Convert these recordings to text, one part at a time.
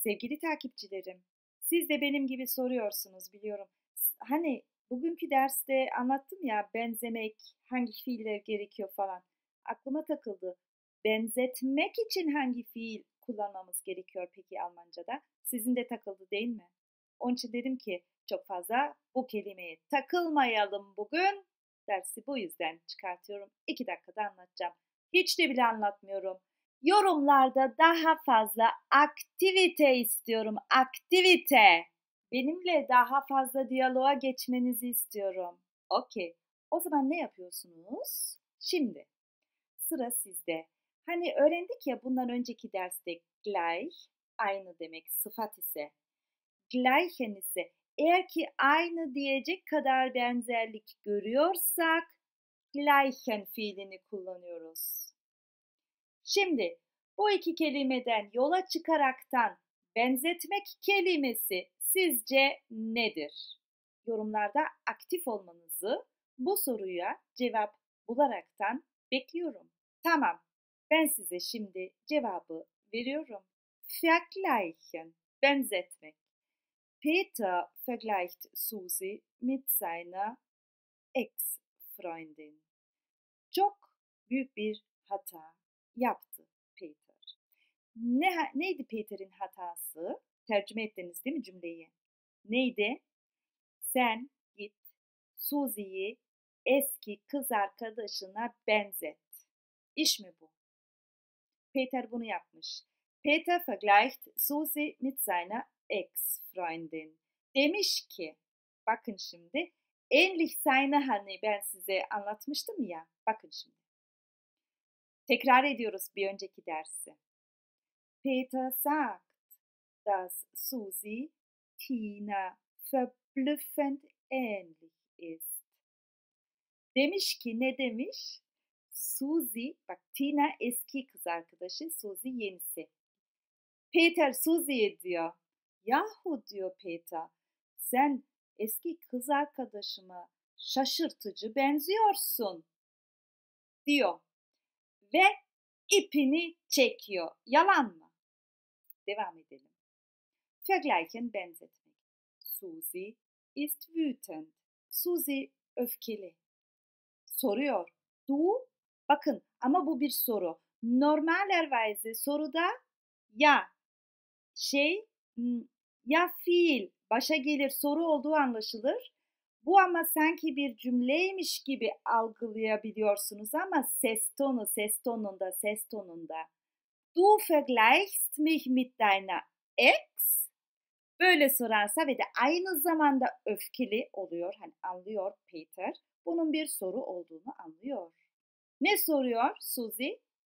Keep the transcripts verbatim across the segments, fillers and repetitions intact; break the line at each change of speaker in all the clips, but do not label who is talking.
Sevgili takipçilerim, siz de benim gibi soruyorsunuz biliyorum. Hani bugünkü derste anlattım ya benzemek, hangi fiiller gerekiyor falan. Aklıma takıldı. Benzetmek için hangi fiil kullanmamız gerekiyor peki Almanca'da? Sizin de takıldı değil mi? Onun için dedim ki çok fazla bu kelimeye takılmayalım bugün. Dersi bu yüzden çıkartıyorum. İki dakikada anlatacağım. Hiç de bile anlatmıyorum. Yorumlarda daha fazla aktivite istiyorum. Aktivite. Benimle daha fazla diyaloğa geçmenizi istiyorum. Okey. O zaman ne yapıyorsunuz? Şimdi sıra sizde. Hani öğrendik ya bundan önceki derste gleich aynı demek sıfat ise. Gleichen ise eğer ki aynı diyecek kadar benzerlik görüyorsak gleichen fiilini kullanıyoruz. Şimdi bu iki kelimeden yola çıkaraktan benzetmek kelimesi sizce nedir? Yorumlarda aktif olmanızı bu soruya cevap bularaktan bekliyorum. Tamam, ben size şimdi cevabı veriyorum. Vergleichen, benzetmek. Peter vergleicht Susi mit seiner Ex-Freundin. Çok büyük bir hata yaptı Peter. Ne, neydi Peter'in hatası? Tercüme ettiniz değil mi cümleyi? Neydi? Sen git Susie'yi eski kız arkadaşına benzet. İş mi bu? Peter bunu yapmış. Peter vergleicht Susie mit seiner Ex-Freundin. Demiş ki, bakın şimdi, ähnlich seine hani ben size anlatmıştım ya, bakın şimdi. Tekrar ediyoruz bir önceki dersi. Peter sagt, dass Susi Tina verblüffend ähnlich ist. Demiş ki ne demiş? Susi, bak Tina eski kız arkadaşı, Susi yenisi. Peter Susi'ye diyor. Yahu diyor Peter, sen eski kız arkadaşıma şaşırtıcı benziyorsun diyor. Ve ipini çekiyor. Yalan mı? Devam edelim. Vergleichen benzetmek. Susi ist wütend. Susi öfkeli. Soruyor. Du? Bakın ama bu bir soru. Normalerweise soruda ya şey ya fiil başa gelir soru olduğu anlaşılır. Bu ama sanki bir cümleymiş gibi algılayabiliyorsunuz ama ses tonu, ses tonunda, ses tonunda. Du vergleichst mich mit deiner Ex. Böyle sorarsa ve de aynı zamanda öfkeli oluyor. Hani anlıyor Peter. Bunun bir soru olduğunu anlıyor. Ne soruyor Suzy?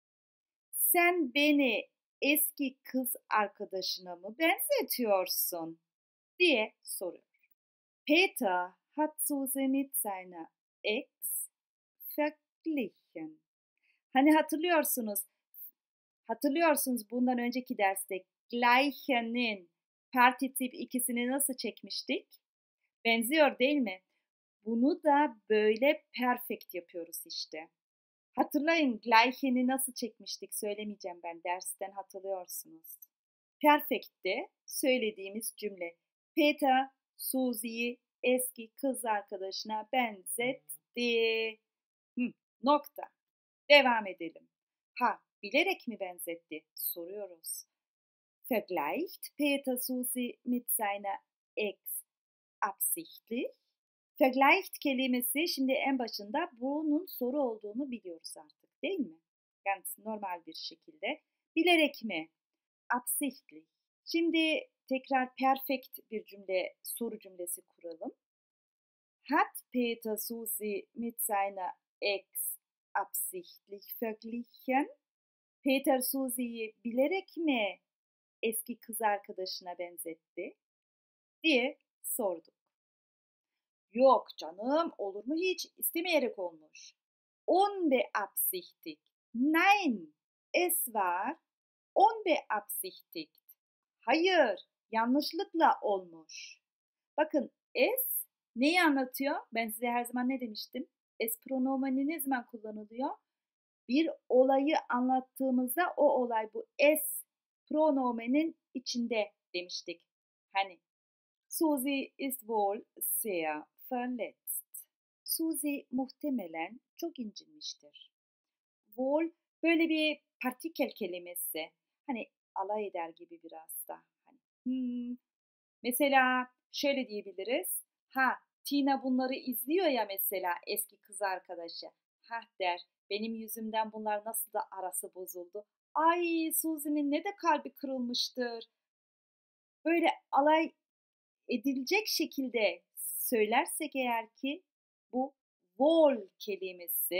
Sen beni eski kız arkadaşına mı benzetiyorsun? Diye soruyor. Peter hat Suzy mit seiner Ex verglichen. Hani hatırlıyorsunuz, hatırlıyorsunuz bundan önceki derste gleichen'in partizip ikisini nasıl çekmiştik? Benziyor değil mi? Bunu da böyle perfect yapıyoruz işte. Hatırlayın gleichen'i nasıl çekmiştik söylemeyeceğim ben dersten hatırlıyorsunuz. Perfect'te söylediğimiz cümle. Peter Susie'yi eski kız arkadaşına benzetti. Hı, nokta. Devam edelim. Ha, bilerek mi benzetti? Soruyoruz. Vergleicht Peter Susie mit seiner Ex absichtlich? Vergleicht kelimesi şimdi en başında bunun soru olduğunu biliyoruz artık değil mi? Yani normal bir şekilde. Bilerek mi? Absichtlich. Şimdi tekrar perfect bir cümle, soru cümlesi kuralım. Hat Peter Susie mit seiner Ex absichtlich verglichen? Peter Susie'yi bilerek mi eski kız arkadaşına benzetti diye sorduk. Yok canım, olur mu hiç? İstemeyerek olmuş. Unbeabsichtigt. Nein, es war unbeabsichtigt. Hayır, yanlışlıkla olmuş. Bakın es neyi anlatıyor? Ben size her zaman ne demiştim? Es pronomeni ne zaman kullanılıyor? Bir olayı anlattığımızda o olay bu es pronomenin içinde demiştik. Hani Susi ist wohl sehr verletzt. Susi muhtemelen çok incinmiştir. Wohl böyle bir partikel kelimesi. Hani alay eder gibi biraz da. Hani, hmm, mesela şöyle diyebiliriz. Ha, Tina bunları izliyor ya mesela eski kız arkadaşı. Ha der, benim yüzümden bunlar nasıl da arası bozuldu. Ay Suzi'nin ne de kalbi kırılmıştır. Böyle alay edilecek şekilde söylersek eğer ki bu wol kelimesi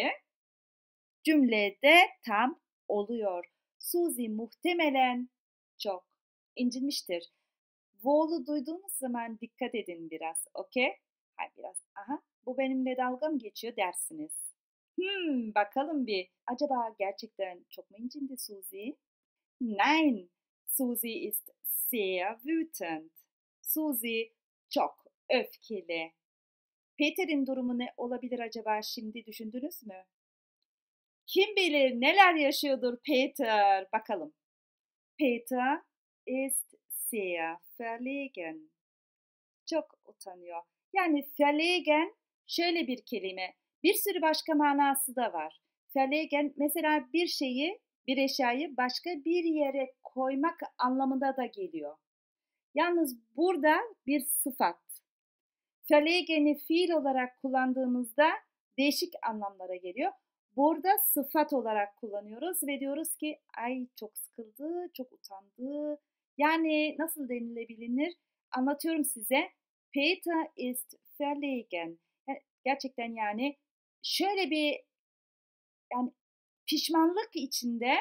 cümlede tam oluyor. Suzi muhtemelen çok incinmiştir. Wol'u duyduğunuz zaman dikkat edin biraz, okey? Hay biraz, aha bu benimle dalga mı geçiyor dersiniz. Hmm, bakalım bir. Acaba gerçekten çok mu incindi Suzi? Nein, Susi ist sehr wütend. Susi çok öfkeli. Peter'in durumu ne olabilir acaba şimdi düşündünüz mü? Kim bilir neler yaşıyordur Peter. Bakalım. Peter ist sehr verlegen. Çok utanıyor. Yani verlegen şöyle bir kelime. Bir sürü başka manası da var. Verlegen mesela bir şeyi, bir eşyayı başka bir yere koymak anlamında da geliyor. Yalnız burada bir sıfat. Verlegen'i fiil olarak kullandığımızda değişik anlamlara geliyor. Burada sıfat olarak kullanıyoruz ve diyoruz ki ay çok sıkıldı, çok utandı. Yani nasıl denilebilir? Anlatıyorum size. Peter ist verlegen. Yani gerçekten yani şöyle bir yani pişmanlık içinde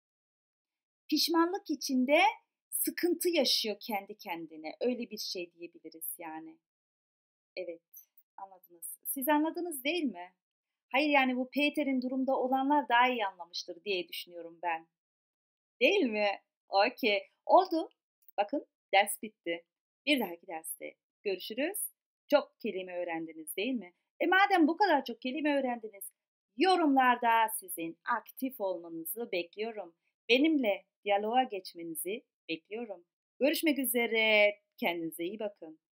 pişmanlık içinde sıkıntı yaşıyor kendi kendine. Öyle bir şey diyebiliriz yani. Evet, anladınız. Siz anladınız değil mi? Hayır yani bu Peter'in durumda olanlar daha iyi anlamıştır diye düşünüyorum ben. Değil mi? Okey. Oldu. Bakın ders bitti. Bir dahaki derste görüşürüz. Çok kelime öğrendiniz değil mi? E madem bu kadar çok kelime öğrendiniz, yorumlarda sizin aktif olmanızı bekliyorum. Benimle diyaloğa geçmenizi bekliyorum. Görüşmek üzere. Kendinize iyi bakın.